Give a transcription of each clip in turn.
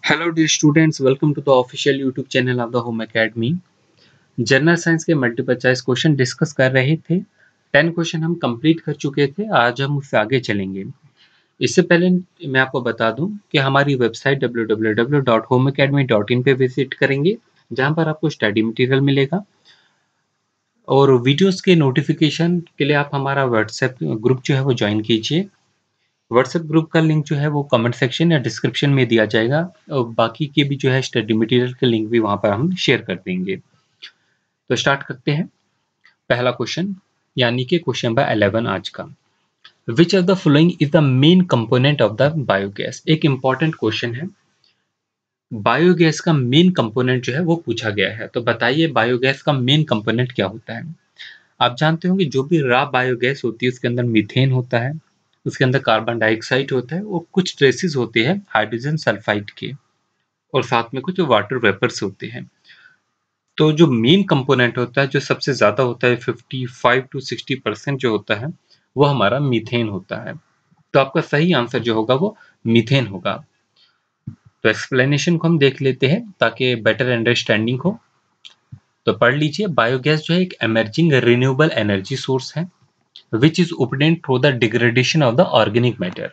Hello dear students, welcome to the official YouTube channel of the Home Academy. General science के multiple choice question discuss कर रहे थे। 10 question हम complete कर चुके थे। आज हम उससे आगे चलेंगे। इससे पहले मैं आपको बता दूं कि हमारी वेबसाइट www.homeacademy.in पे विजिट करेंगे, जहां पर आपको स्टडी मटेरियल मिलेगा और वीडियोस के नोटिफिकेशन के लिए आप हमारा व्हाट्सएप ग्रुप जो है वो ज्वाइन कीजिए। व्हाट्सएप ग्रुप का लिंक जो है वो कमेंट सेक्शन या डिस्क्रिप्शन में दिया जाएगा और बाकी के भी जो है स्टडी मटेरियल के लिंक भी वहां पर हम शेयर कर देंगे। तो स्टार्ट करते हैं। पहला क्वेश्चन यानी कि क्वेश्चन नंबर 11 आज का। Which of the following is the main component of the biogas. एक इंपॉर्टेंट क्वेश्चन है। बायोगैस का मेन कंपोनेंट जो है वो पूछा गया है। तो बताइए बायोगैस का मेन कंपोनेंट क्या होता है। आप जानते होंगे जो भी रॉ बायोगैस होती है उसके अंदर मीथेन होता है, उसके अंदर कार्बन डाइऑक्साइड होता है और कुछ ट्रेसेस होते हैं हाइड्रोजन सल्फाइड के और साथ में कुछ वाटर वेपर्स होते हैं। तो जो मेन कंपोनेंट होता है, जो सबसे ज़्यादा होता है 55 to 60% जो होता है वो हमारा मीथेन होता है। तो आपका सही आंसर जो होगा वो मीथेन होगा। तो एक्सप्लेनेशन को हम देख लेते हैं ताकि बेटर अंडरस्टैंडिंग हो। तो पढ़ लीजिए। बायोगैस जो है एक एमर्जिंग रिन्यूएबल एनर्जी सोर्स है which is obtained through the degradation of the organic matter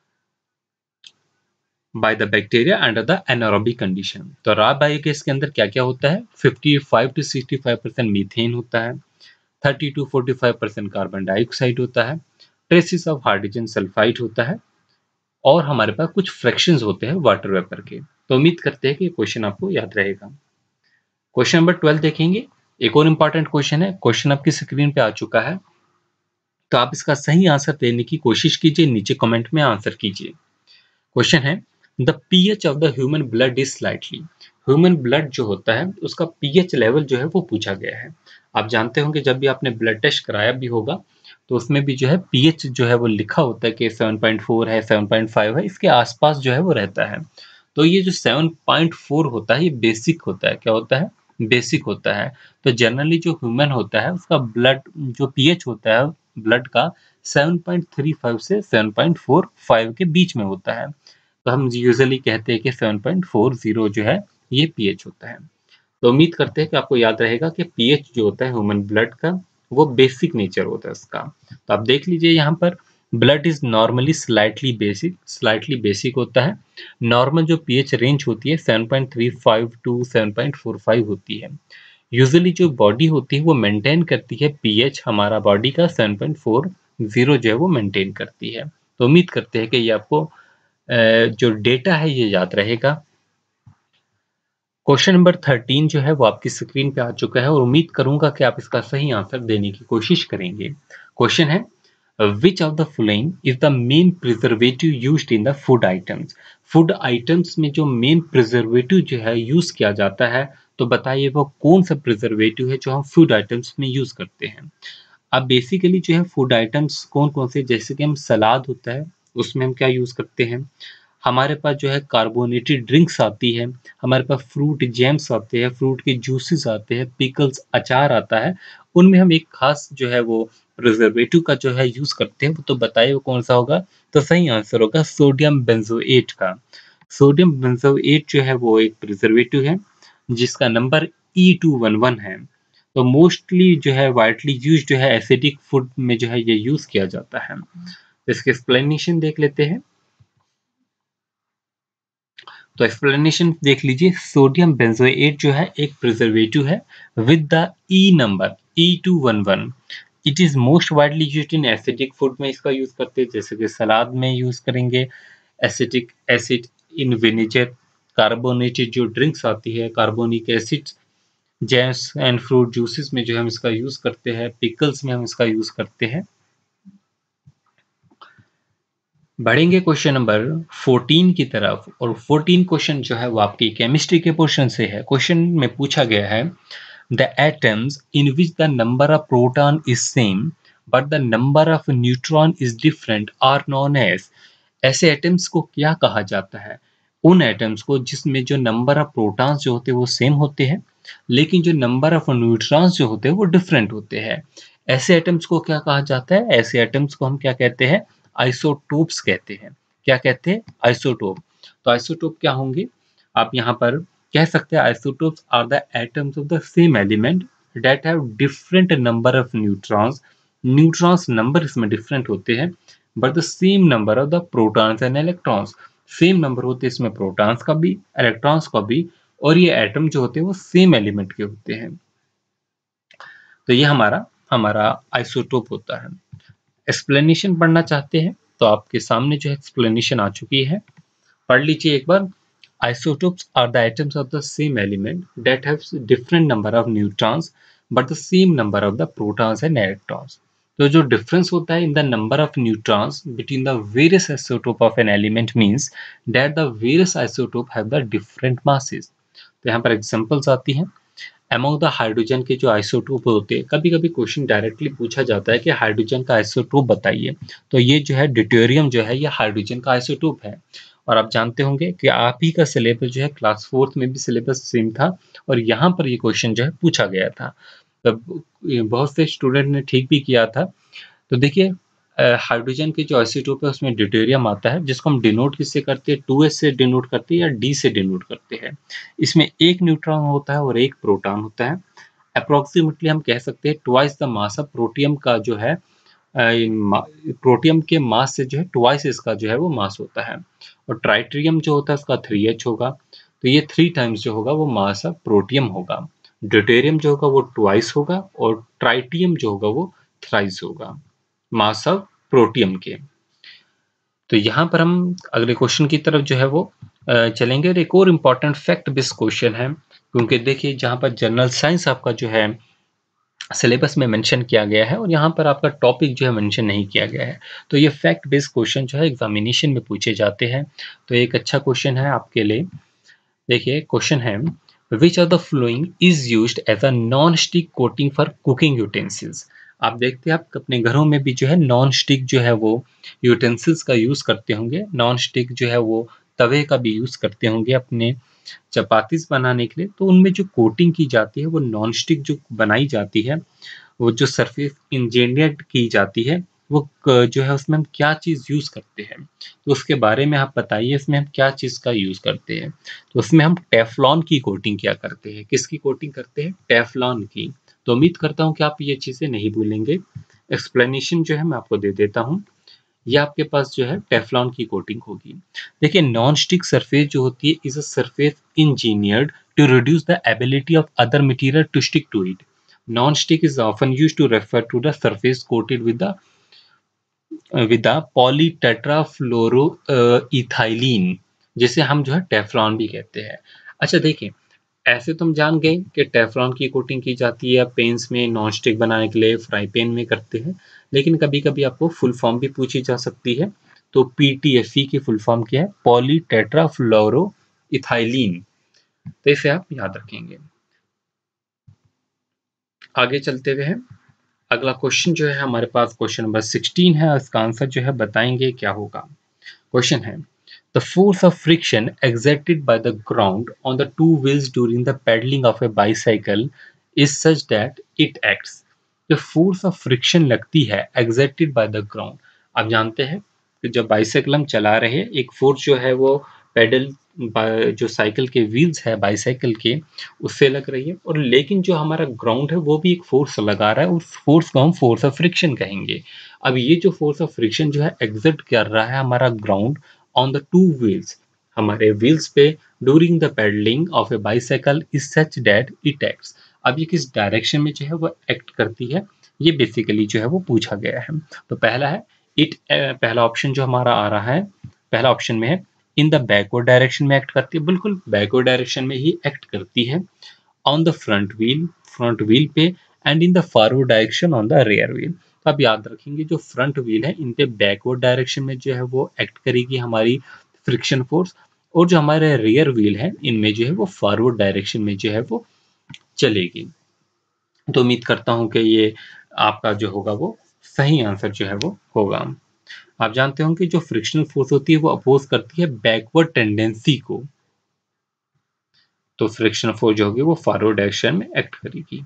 by the bacteria under the anaerobic condition। तो रॉ बायोगैस के अंदर क्या क्या होता है, 55 to 65% मीथेन होता है, 30 to 45% कार्बन डाइऑक्साइड होता है, ट्रेसेस ऑफ हाइड्रोजन सल्फाइड होता है और हमारे पास कुछ फ्रैक्शंस होते हैं वाटर वेपर के। तो उम्मीद करते हैं कि क्वेश्चन आपको याद रहेगा। क्वेश्चन नंबर 12 देखेंगे। एक और इंपॉर्टेंट क्वेश्चन है। क्वेश्चन आपकी स्क्रीन पे आ चुका है, तो आप इसका सही आंसर देने की कोशिश कीजिए, नीचे कमेंट में आंसर कीजिए। क्वेश्चन है the pH of the human blood is slightly. Human blood जो होता है उसका पीएच लेवल जो है वो पूछा गया है। आप जानते होंगे जब भी आपने ब्लड टेस्ट कराया भी होगा तो उसमें भी जो है पीएच जो है वो लिखा होता है कि 7.4 है, 7.5 है, इसके आसपास जो है वो रहता है। तो ये जो 7.4 होता है ये बेसिक होता है। क्या होता है? बेसिक होता है। तो जनरली जो ह्यूमन होता है उसका ब्लड जो पीएच होता है ब्लड का 7.35 से 7.45 के बीच में होता है। तो हम यूजुअली कहते हैं कि 7.40 जो है ये पीएच होता है। तो उम्मीद करते हैं कि आपको याद रहेगा कि पीएच जो होता है ह्यूमन ब्लड का वो बेसिक नेचर होता है उसका। तो आप देख लीजिए यहाँ पर blood is normally slightly basic होता है। नॉर्मल जो पीएच रेंज होती है 7.35 टू 7.45 होती है। यूजुअली जो बॉडी होती है वो मेंटेन करती है पीएच हमारा बॉडी का 7.40 जो है वो मेंटेन करती है। तो उम्मीद करते हैं कि ये आपको जो डेटा है ये याद रहेगा। क्वेश्चन नंबर 13 जो है वो आपकी स्क्रीन पे आ चुका है और उम्मीद करूंगा कि आप इसका सही आंसर देने की कोशिश करेंगे। क्वेश्चन है which of the following is the main preservative used in the food items. Food items में जो मेन प्रिजर्वेटिव जो है यूज किया जाता है, तो बताइए वो कौन सा प्रिजर्वेटिव है जो हम फूड आइटम्स में यूज करते हैं। अब बेसिकली जो है फूड आइटम्स कौन कौन से, जैसे कि हम सलाद होता है उसमें हम क्या यूज करते हैं, हमारे पास जो है कार्बोनेटेड ड्रिंक्स आती है, हमारे पास फ्रूट जैम्स आते हैं, फ्रूट के जूसेस आते हैं, पिकल्स अचार आता है, उनमें हम एक खास जो है वो प्रिजर्वेटिव का जो है यूज करते हैं। तो बताइए वो कौन सा होगा। तो सही आंसर होगा सोडियम बेंजोएट का। सोडियम बेंजोएट जो है वो एक प्रिजर्वेटिव है जिसका नंबर E211 है। तो मोस्टली जो है वाइडली यूज जो है एसिडिक फूड में जो है ये यूज किया जाता है। तो इसके एक्सप्लेनेशन देख लेते हैं। तो एक्सप्लेनेशन देख लीजिए। सोडियम बेंजोएट जो है एक प्रिजर्वेटिव है with the E number E211। It is most widely used in acidic food में इसका यूज करते हैं, जैसे कि सलाद में यूज करेंगे, acetic acid in vinegar, carbonated जो ड्रिंक्स आती है, carbonic acid, jams and fruit juices में जो हम इसका यूज करते हैं, पिकल्स में हम इसका यूज करते हैं। बढ़ेंगे क्वेश्चन नंबर 14 की तरफ और 14 क्वेश्चन जो है वो आपकी केमिस्ट्री के पोर्शन से है। क्वेश्चन में पूछा गया है the atoms in which the number of proton is same but the number of neutron is different are known as. ऐसे एटम्स को क्या कहा जाता है? उन एटम्स को जिसमें जो नंबर ऑफ प्रोटॉन्स जो होते हैं वो सेम होते हैं लेकिन जो नंबर ऑफ न्यूट्रॉन्स जो होते हैं वो डिफरेंट होते हैं। ऐसे एटम्स को क्या कहा जाता है? ऐसे एटम्स को हम क्या कहते हैं? आइसोटोप्स कहते हैं। क्या कहते हैं? आइसोटोप। तो आइसोटोप क्या होंगे? आप यहाँ पर कह सकते हैं isotopes are the atoms of the same element that have different number of neutrons. Neutrons number इसमें डिफरेंट होते हैं, but the same number of the protons and electrons. Same number होते हैं इसमें प्रोटॉन्स का भी, इलेक्ट्रॉन्स का भी, और ये एटम जो होते हैं वो सेम एलिमेंट के होते हैं। तो ये हमारा हमारा आइसोटोप होता है। एक्सप्लेनेशन पढ़ना चाहते हैं तो आपके सामने जो एक्सप्लेनेशन आ चुकी है, पढ़ लीजिए एक बार। Isotopes are the atoms of the same element that have different number of neutrons but the same number of the protons and electrons. तो जो डिफरेंस होता है in the number of neutrons between the various isotope of an element means that the various isotope have the different masses. तो यहाँ पर examples आती हैं। Among the hydrogen के जो आइसोटोप होते हैं, कभी कभी क्वेश्चन डायरेक्टली पूछा जाता है कि हाइड्रोजन का आइसोटोप बताइए, तो ये जो है ड्यूटेरियम जो है ये हाइड्रोजन का आइसोटोप है। और आप जानते होंगे कि आप ही का सिलेबस जो है क्लास 4th में भी सिलेबस सेम था और यहाँ पर ये क्वेश्चन जो है पूछा गया था। तब बहुत से स्टूडेंट ने ठीक भी किया था। तो देखिए हाइड्रोजन के जो आइसोटोप है उसमें ड्यूटेरियम आता है, जिसको हम डिनोट किससे करते हैं, 2s से डिनोट करते हैं या d से डिनोट करते हैं। इसमें एक न्यूट्रॉन होता है और एक प्रोटॉन होता है। अप्रोक्सीमेटली हम कह सकते हैं twice the mass of protium का जो है प्रोटियम के मास से जो है ट्वाइस इसका जो है वो मास होता है। और ट्राइट्रियम जो होता है उसका 3h होगा, तो ये 3 टाइम्स जो होगा वो मास ऑफ प्रोटियम होगा। ड्यूटेरियम जो होगा वो ट्वाइस होगा और ट्राइटियम जो होगा वो थ्राइस होगा मास ऑफ प्रोटियम के। तो यहाँ पर हम अगले क्वेश्चन की तरफ जो है वो चलेंगे। एक और इम्पॉर्टेंट फैक्ट बेस्ड क्वेश्चन है, क्योंकि देखिए जहाँ पर जनरल साइंस आपका जो है सिलेबस में मेंशन किया गया है और यहाँ पर आपका टॉपिक जो है मेंशन नहीं किया गया है, तो ये फैक्ट बेस्ड क्वेश्चन जो है एग्जामिनेशन में पूछे जाते हैं। तो एक अच्छा क्वेश्चन है आपके लिए। देखिए क्वेश्चन है, which of the following is used as a non stick coating for cooking utensils. आप देखते हैं आप अपने घरों में भी जो है नॉन स्टिक जो है वो यूटेंसिल्स का यूज करते होंगे। नॉन स्टिक जो है वो तवे का भी यूज करते होंगे अपने चपातीस बनाने के लिए। तो उनमें जो कोटिंग की जाती है वो नॉन स्टिक जो बनाई जाती है, वो जो सरफेस इंजीनियर्ड की जाती है वो जो है उसमें हम क्या चीज़ यूज़ करते हैं, तो उसके बारे में आप बताइए इसमें हम क्या चीज़ का यूज़ करते हैं। तो उसमें हम टेफ्लॉन की कोटिंग क्या करते हैं, किसकी कोटिंग करते हैं, टेफ्लॉन की। तो उम्मीद करता हूँ कि आप ये चीज़ें नहीं भूलेंगे। एक्सप्लेनेशन जो है मैं आपको दे देता हूँ। ये आपके पास जो है टेफ्लॉन की कोटिंग होगी। देखिए नॉन स्टिक सरफेस जो होती है is a surface engineered to reduce the ability of other material to stick to it. Non stick is often used to refer to the surface coated with the polytetrafluoroethylene, जिसे हम जो है Teflon भी कहते हैं। अच्छा देखिए, ऐसे तुम जान गए कि टेफ्लॉन की कोटिंग की जाती है पेन्स में नॉन स्टिक बनाने के लिए, फ्राई पैन में करते हैं, लेकिन कभी कभी आपको फुल फॉर्म भी पूछी जा सकती है। तो पीटीएफई की फुल फॉर्म क्या है, पॉली टेट्राफ्लोरो इथाइलिन। तो इसे आप याद रखेंगे। आगे चलते हुए हैं, अगला क्वेश्चन जो है हमारे पास क्वेश्चन नंबर 16 है, इसका आंसर जो है बताएंगे क्या होगा। क्वेश्चन है, the force of friction exerted by the ground on the two wheels during the pedaling of a bicycle is such that it acts। जो फोर्स ऑफ फ्रिक्शन लगती है exerted by the ground, आप जानते हैं कि जब bicycle हम चला रहे हैं एक फोर्स जो है वो पेडल जो साइकिल के व्हील्स है बाइसाइकिल के उससे लग रही है, और लेकिन जो हमारा ग्राउंड है वो भी एक फोर्स लगा रहा है, उस फोर्स को हम फोर्स ऑफ फ्रिक्शन कहेंगे। अब ये जो फोर्स ऑफ फ्रिक्शन जो है एग्जर्ट कर रहा है हमारा ground on the two wheels, हमारे व्हील्स पे during the pedalling of a bicycle is such that it acts. अब ये किस डायरेक्शन में जो है वो एक्ट करती है, ये बेसिकली जो है वो पूछा गया है। तो पहला है इट, पहला ऑप्शन जो हमारा आ रहा है, पहला ऑप्शन में है इन द बैकवर्ड डायरेक्शन में एक्ट करती है, बिल्कुल बैकवर्ड डायरेक्शन में ही एक्ट करती है। ऑन द फ्रंट व्हील पे, and in the forward direction on the rear wheel. तो आप याद रखेंगे जो फ्रंट व्हील है इन पे बैकवर्ड डायरेक्शन में जो है वो एक्ट करेगी हमारी फ्रिक्शन फोर्स, और जो हमारे रियर व्हील है इनमें जो है वो फॉरवर्ड डायरेक्शन में जो है वो चलेगी। तो उम्मीद करता हूं कि ये आपका जो होगा वो सही आंसर जो है वो होगा। आप जानते होंगे जो फ्रिक्शनल फोर्स होती है वो अपोज करती है बैकवर्ड टेंडेंसी को, तो फ्रिक्शनल फोर्स जो होगी वो फॉरवर्ड डायरेक्शन में एक्ट करेगी।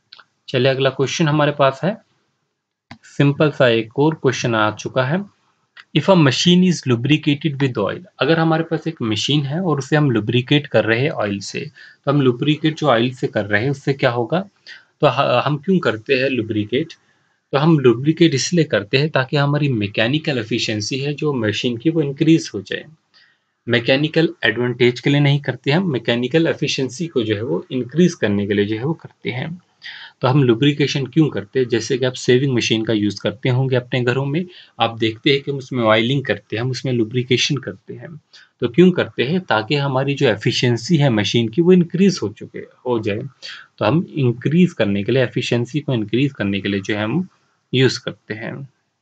चलिए अगला क्वेश्चन हमारे पास है, सिंपल सा एक और क्वेश्चन आ चुका है। If a machine is lubricated with oil, अगर हमारे पास एक मशीन है और उसे हम लुब्रिकेट कर रहे हैं ऑयल से, तो हम लुब्रिकेट जो ऑयल से कर रहे हैं उससे क्या होगा, तो हम क्यों करते हैं लुब्रिकेट, तो हम लुब्रिकेट इसलिए करते हैं ताकि हमारी मैकेनिकल एफिशिएंसी है जो मशीन की वो इंक्रीज हो जाए। मैकेनिकल एडवांटेज के लिए नहीं करते हम, मैकेनिकल एफिशिएंसी को जो है वो इंक्रीज करने के लिए जो है वो करते हैं। तो हम लुब्रिकेशन क्यों करते हैं, जैसे कि आप सेविंग मशीन का यूज़ करते होंगे अपने घरों में, आप देखते हैं कि हम उसमें ऑयलिंग करते हैं, हम उसमें लुब्रिकेशन करते हैं। तो क्यों करते हैं, ताकि हमारी जो एफिशिएंसी है मशीन की वो इंक्रीज हो जाए। तो हम इंक्रीज करने के लिए, एफिशिएंसी को इंक्रीज करने के लिए जो है हम यूज़ करते हैं।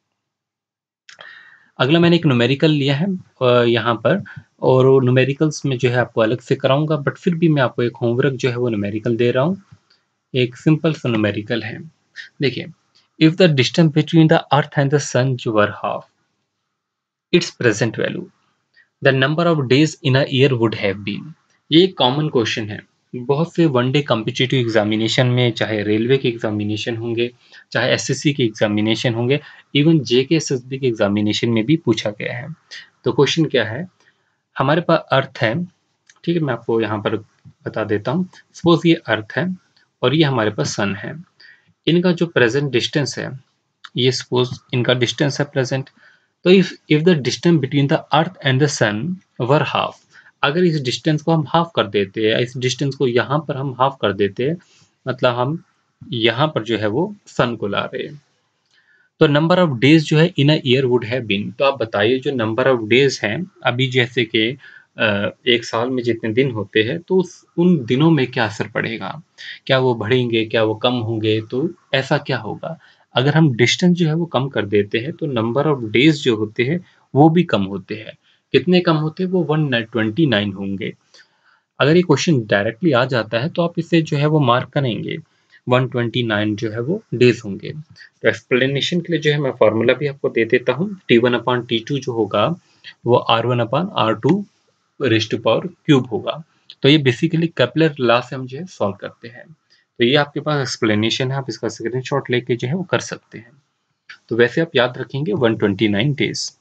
अगला मैंने एक न्यूमेरिकल लिया है यहाँ पर, और न्यूमेरिकल्स में जो है आपको अलग से कराऊंगा, बट फिर भी मैं आपको एक होमवर्क जो है वो न्यूमेरिकल दे रहा हूँ। एक सिंपल सा न्यूमेरिकल है। देखिए, if the distance between the earth and the sun were half its present value, the number of days in a year would have been. ये एक कॉमन क्वेश्चन है, बहुत से वनडे कॉम्पिटिटिव एग्जामिनेशन में, चाहे रेलवे के एग्जामिनेशन होंगे, चाहे एसएससी के एग्जामिनेशन होंगे, इवन जेकेएसएसबी के एग्जामिनेशन में भी पूछा गया है। तो क्वेश्चन क्या है, हमारे पास अर्थ है, ठीक है, मैं आपको यहाँ पर बता देता हूँ। सपोज ये अर्थ है और ये हमारे पास सन है, इनका जो प्रेजेंट डिस्टेंस है, ये सपोज इनका डिस्टेंस है प्रेजेंट। तो if the distance between the earth and the sun were half, अगर इस डिस्टेंस को हम हाफ कर देते हैं, इस डिस्टेंस को यहाँ पर हम हाफ कर देते हैं, मतलब हम यहाँ पर जो है वो सन को ला रहे हैं, तो नंबर ऑफ डेज जो है in a year would have been. तो आप बताइए जो नंबर ऑफ डेज हैं, अभी जैसे कि एक साल में जितने दिन होते हैं, तो उन दिनों में क्या असर पड़ेगा, क्या वो बढ़ेंगे, क्या वो कम होंगे, तो ऐसा क्या होगा। अगर हम डिस्टेंस जो है वो कम कर देते हैं तो नंबर ऑफ डेज जो होते हैं वो भी कम होते हैं। कितने कम होते हैं, वो 129 होंगे। अगर ये क्वेश्चन डायरेक्टली आ जाता है तो आप इसे जो है वो मार्क करेंगे, 129 जो है वो डेज होंगे। तो एक्सप्लेनेशन के लिए जो है मैं फॉर्मूला भी आपको दे देता हूँ, T1/T2 जो होगा वो R1/R2 rays to power cube होगा। तो ये बेसिकली केपलर लॉ से हम जो है सॉल्व करते हैं। तो ये आपके पास एक्सप्लेनेशन है, आप इसका स्क्रीनशॉट लेके जो है वो कर सकते हैं। तो वैसे आप याद रखेंगे 129 डेज।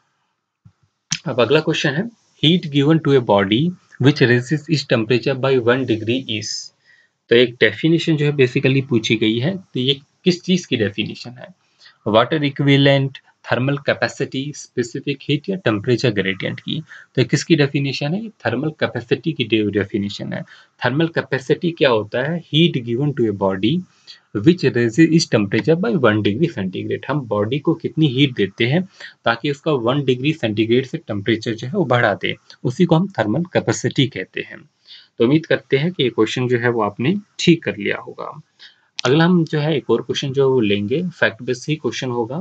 अब अगला क्वेश्चन है, heat given to a body which raises its temperature by 1 degree is. तो एक डेफिनेशन जो है बेसिकली पूछी गई है, तो ये किस चीज की डेफिनेशन है, water equivalent, thermal capacity, specific heat या टेम्परेचर ग्रेडियंट की। तो किसकी डेफिनेशन है, थर्मल कैपेसिटी की डेफिनेशन है। थर्मल कैपेसिटी क्या होता है, heat given to a body which raises its temperature by 1 degree centigrade. हम बॉडी को कितनी हीट देते हैं ताकि उसका 1 डिग्री सेंटीग्रेड से टेम्परेचर जो है वो बढ़ा दे, उसी को हम थर्मल कैपेसिटी कहते हैं। तो उम्मीद करते हैं कि ये क्वेश्चन जो है वो आपने ठीक कर लिया होगा। अगला हम जो है एक और क्वेश्चन जो वो लेंगे, फैक्ट बेस्ड ही क्वेश्चन होगा।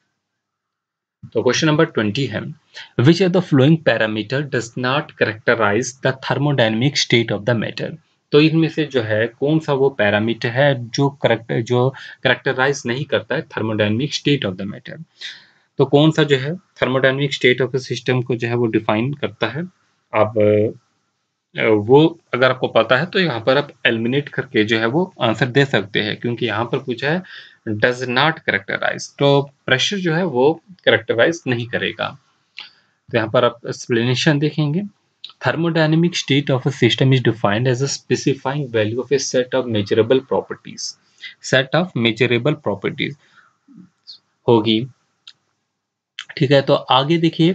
तो क्वेश्चन नंबर 20 है, which of the following parameter does not characterise the thermodynamic state of the matter. तो इनमें से जो है कौन सा वो पैरामीटर है जो कैरेक्टराइज नहीं करता है thermodynamic state of the matter. तो कौन सा जो है thermodynamic state of the system को जो है वो डिफाइन करता है। आप वो अगर आपको पता है तो यहाँ पर आप एलिमिनेट करके जो है वो आंसर दे सकते हैं, क्योंकि यहाँ पर पूछा है डज नॉट कैरेक्टराइज, तो प्रेशर जो है वो कैरेक्टराइज नहीं करेगा। तो यहाँ पर आप एक्सप्लेनेशन देखेंगे, thermodynamic state of a system is defined as a specifying value of a set of measurable properties, set of measurable properties होगी। ठीक है, तो आगे देखिए,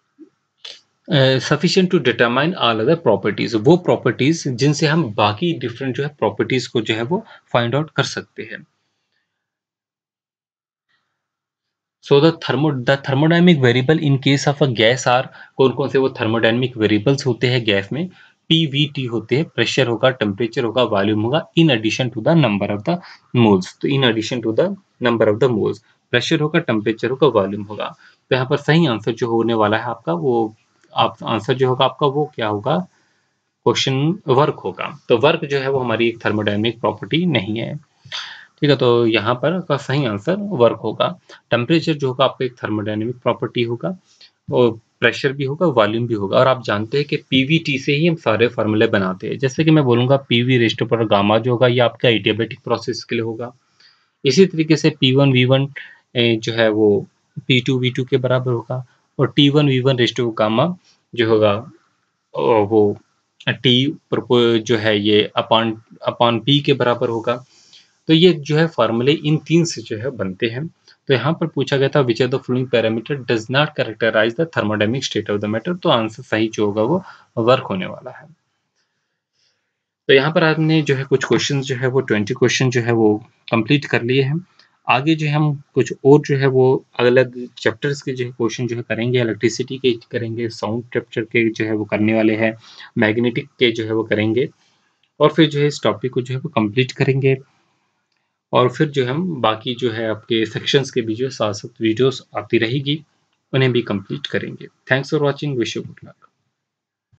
sufficient to determine all other properties, वो प्रॉपर्टीज जिनसे हम बाकी डिफरेंट जो है प्रॉपर्टीज को जो है वो फाइंड आउट कर सकते हैं। So the thermodynamic variable in case of a gas are, कौन कौन से वो थर्मोडायनेमिक वेरिएबल्स होते हैं गैस में, पीवीटी होते हैं, प्रेशर होगा, टेम्परेचर होगा, वॉल्यूम होगा, in addition to the number of the moles. तो in addition to the number of the moles, pressure होगा, टेम्परेचर होगा, वॉल्यूम होगा। तो यहाँ पर सही आंसर जो होने वाला है आपका, वो आप आंसर जो होगा आपका वो क्या होगा, क्वेश्चन वर्क होगा। तो वर्क जो है वो हमारी एक थर्मोडायनेमिक प्रॉपर्टी नहीं है। ठीक है, तो यहाँ पर का सही आंसर वर्क होगा। टेम्परेचर जो होगा आपका एक थर्मोडायनेमिक प्रॉपर्टी होगा, और प्रेशर भी होगा, वॉल्यूम भी होगा। और आप जानते हैं कि पीवीटी से ही हम सारे फार्मूले बनाते हैं। जैसे कि मैं बोलूँगा PV raise to power gamma जो होगा ये आपका एडियाबैटिक प्रोसेस के लिए होगा। इसी तरीके से P1 V1 जो है वो P2 V2 के बराबर होगा और T1 V1 raise to gamma जो होगा वो T प्रोपो जो है ये अपॉन P के बराबर होगा। तो ये जो है फ़ॉर्मूले इन 3 से जो है बनते हैं। तो यहाँ पर पूछा गया था which of the following parameter does not characterise the thermodynamic state of the matter, तो आंसर सही जो होगा वो वर्क होने वाला है। तो यहाँ पर आपने जो है कुछ क्वेश्चन जो है वो 20 क्वेश्चन जो है वो कंप्लीट कर लिए हैं। आगे जो है हम कुछ और जो है वो अलग चैप्टर्स के जो है क्वेश्चन जो है करेंगे, इलेक्ट्रिसिटी के करेंगे, साउंड कैप्चर के जो है वो करने वाले हैं, मैग्नेटिक के जो है वो करेंगे और फिर जो है इस टॉपिक को जो है वो कंप्लीट करेंगे और फिर जो हम बाकी जो है आपके सेक्शंस के भी जो साथ-साथ वीडियोस आती रहेगी, उन्हें भी कंप्लीट करेंगे। Thanks for watching, wish you good luck.